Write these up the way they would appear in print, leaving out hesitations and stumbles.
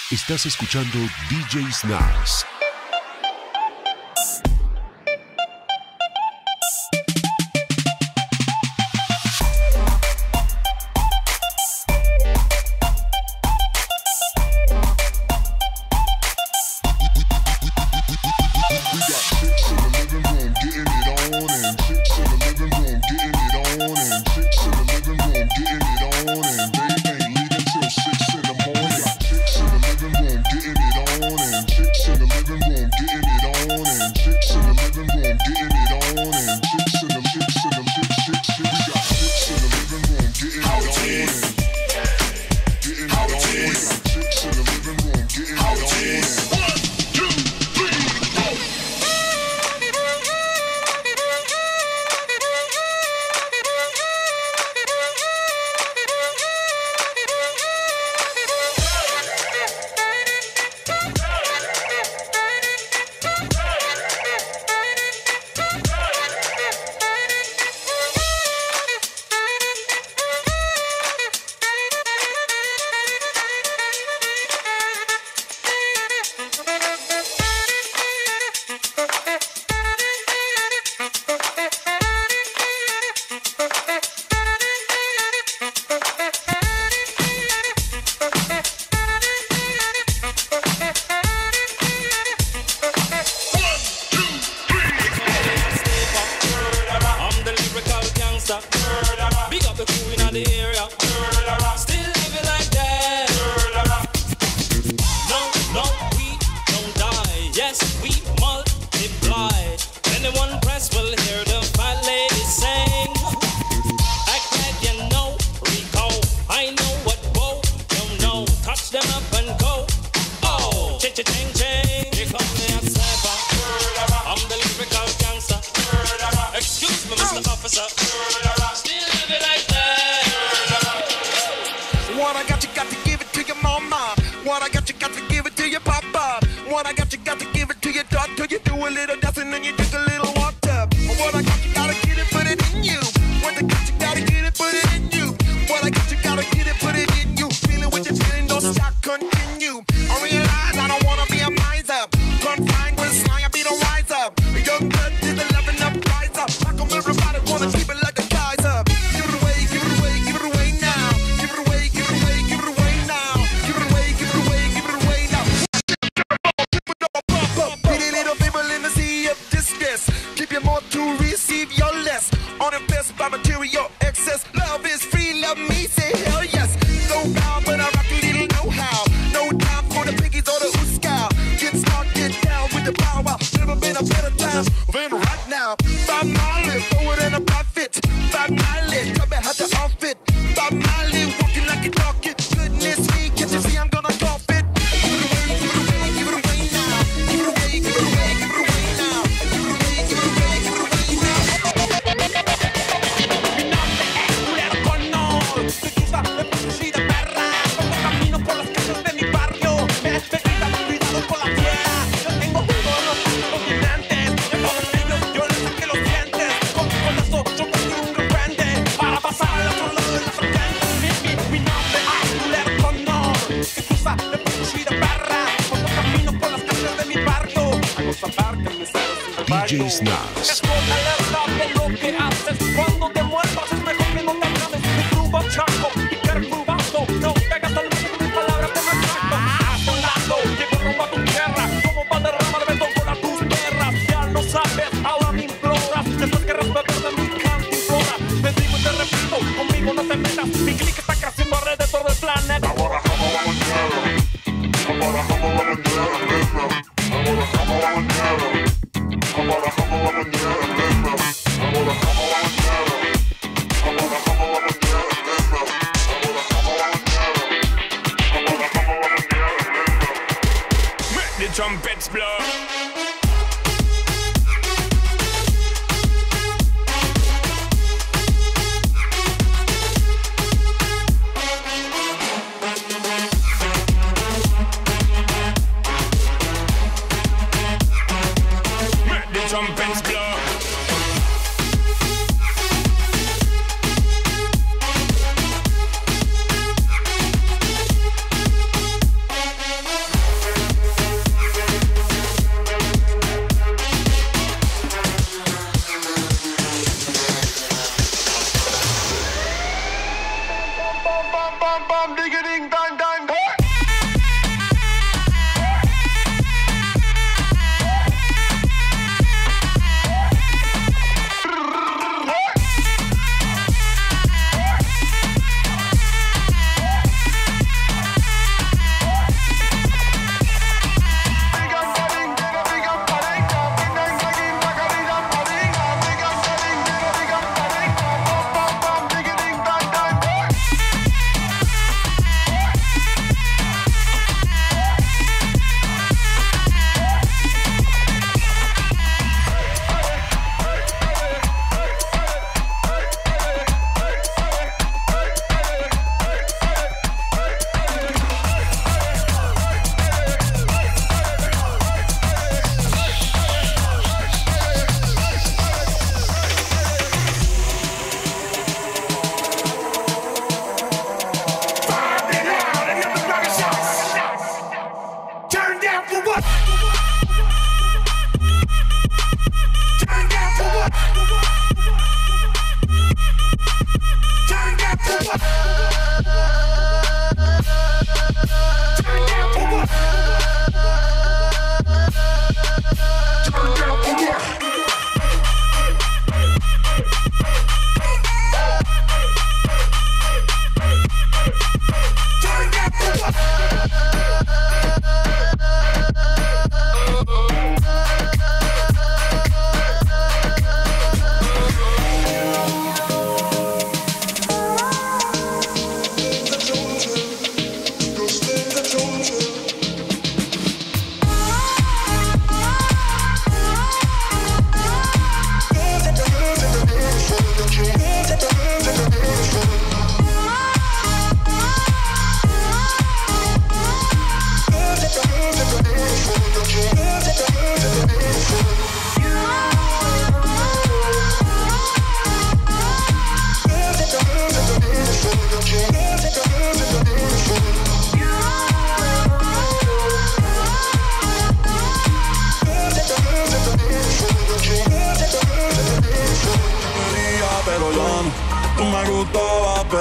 Estás escuchando DJ Snaz. DJ Snaz. Trumpets blow. Make the trumpets blow.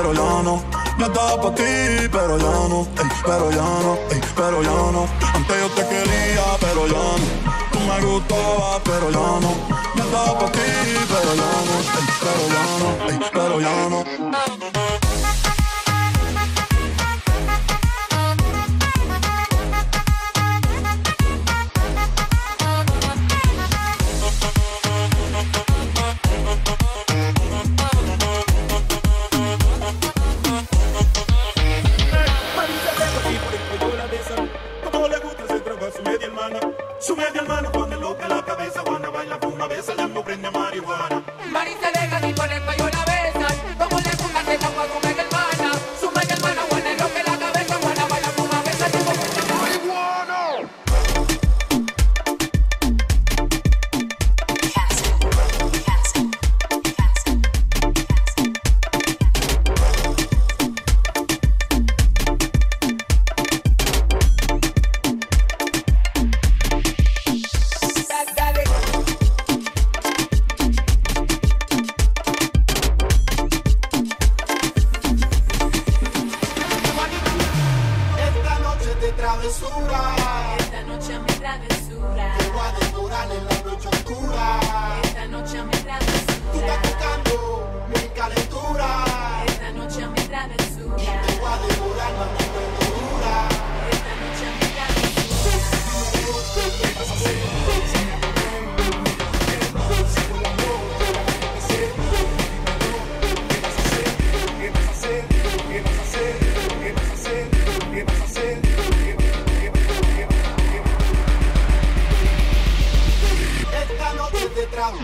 pero ya no. Yo estaba pa' ti, pero ya no, pero ya no, pero ya no. Antes yo te quería, pero ya no. Tú me gustabas, pero ya no. Yo estaba pa' ti, pero ya no, pero ya no, pero ya no. Su media hermana pone loca la cabeza, Juana baila, fuma, besa, ya no prende marihuana. Mari se deja y por el cuello la besan, como le gusta se tapa su media hermana. Su media hermana pone loca la cabeza, Juana baila, fuma, besa, ya no prende marihuana. Esta noche me travesura. Te voy a devorar en la noche oscura. Esta noche me travesura. Tú estás tocando mi calentura. Esta noche me travesura. Y te voy a devorar la noche oscura. Esta noche me travesura. ¿Qué vas a hacer? Esta noche te trago.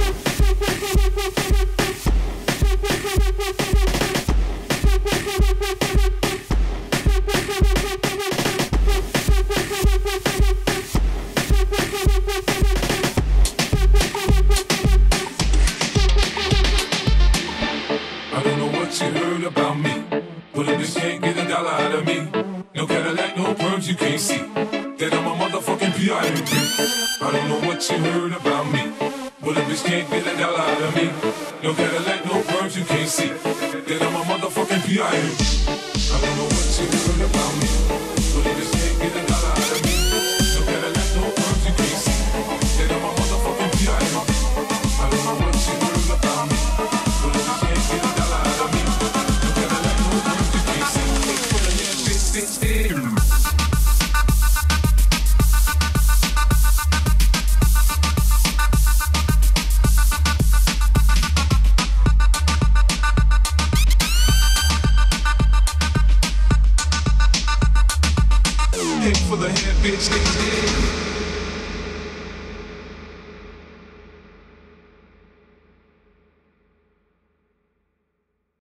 I don't know what you heard about me, but a bitch can't get a dollar out of me. No Cadillac, no perms, you can't see that I'm a motherfucking P.I.M.P. I don't know what you heard about me, but a bitch can't get a dollar out of me. No Cadillac, no perms, you can't see that I'm a motherfucking P.I.M.P.